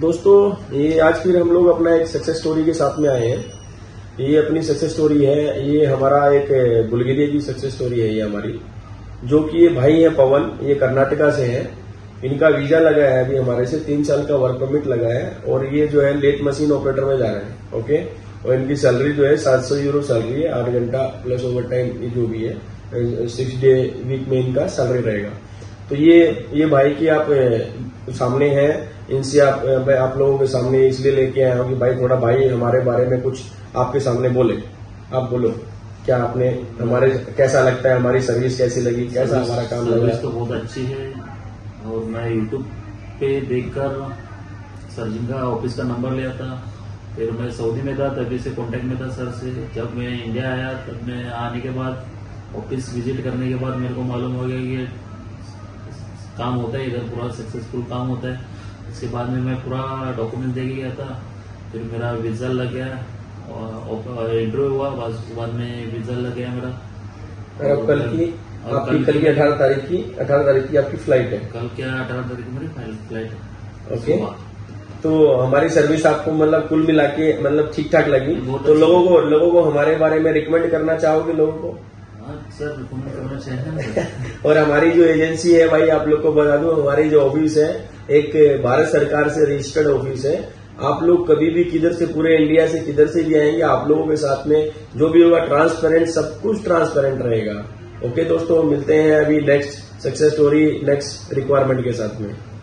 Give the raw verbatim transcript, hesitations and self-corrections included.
दोस्तों ये आज फिर हम लोग अपना एक सक्सेस स्टोरी के साथ में आए हैं। ये अपनी सक्सेस स्टोरी है, ये हमारा एक बुल्गारिया की सक्सेस स्टोरी है ये हमारी, जो कि ये भाई है पवन, ये कर्नाटका से है। इनका वीजा लगा है अभी हमारे से, तीन साल का वर्क परमिट लगा है और ये जो है लेट मशीन ऑपरेटर में जा रहे हैं। ओके, और इनकी सैलरी जो है सात सौ यूरो सैलरी है, आठ घंटा प्लस ओवर टाइम जो भी है, सिक्स डे वीक में इनका सैलरी रहेगा। तो ये ये भाई की आप सामने हैं, इनसे आप मैं आप लोगों के सामने इसलिए लेके आया हूँ कि भाई थोड़ा भाई हमारे बारे में कुछ आपके सामने बोले। आप बोलो, क्या आपने हमारे कैसा लगता है, हमारी सर्विस कैसी लगी, कैसा हमारा काम लगा? सर्विस तो बहुत अच्छी है और मैं यूट्यूब पे देखकर सर जिनका ऑफिस का नंबर लिया था, फिर मैं सऊदी में था तभी से कांटेक्ट में था सर से। जब मैं इंडिया आया तब मैं आने के बाद ऑफिस विजिट करने के बाद मेरे को मालूम हो गया कि काम होता है इधर, पूरा सक्सेसफुल काम होता है। इसके बाद में मैं पूरा डॉक्यूमेंट दे के गया था, फिर मेरा वीजा लग गया और इंटरव्यू हुआ, बस उसके बाद में वीजा लग गया मेरा। और अब कल की आपकी कल की अठारह तारीख की अठारह तारीख की आपकी फ्लाइट है? कल क्या अठारह तारीख की मेरी फ्लाइट है। ओके, तो हमारी सर्विस आपको मतलब कुल मिला के मतलब ठीक ठाक लगी? तो लोगों को लोगों को हमारे बारे में रिकमेंड करना चाहोगे लोगों को? सर रिकमेंड करना चाहिए। और हमारी जो एजेंसी है भाई, आप लोग को बता दूं, हमारी जो ऑफिस है एक भारत सरकार से रजिस्टर्ड ऑफिस है। आप लोग कभी भी किधर से, पूरे इंडिया से किधर से भी आएंगे, आप लोगों के साथ में जो भी होगा ट्रांसपेरेंट, सब कुछ ट्रांसपेरेंट रहेगा। ओके दोस्तों, मिलते हैं अभी next success story, next requirement के साथ में।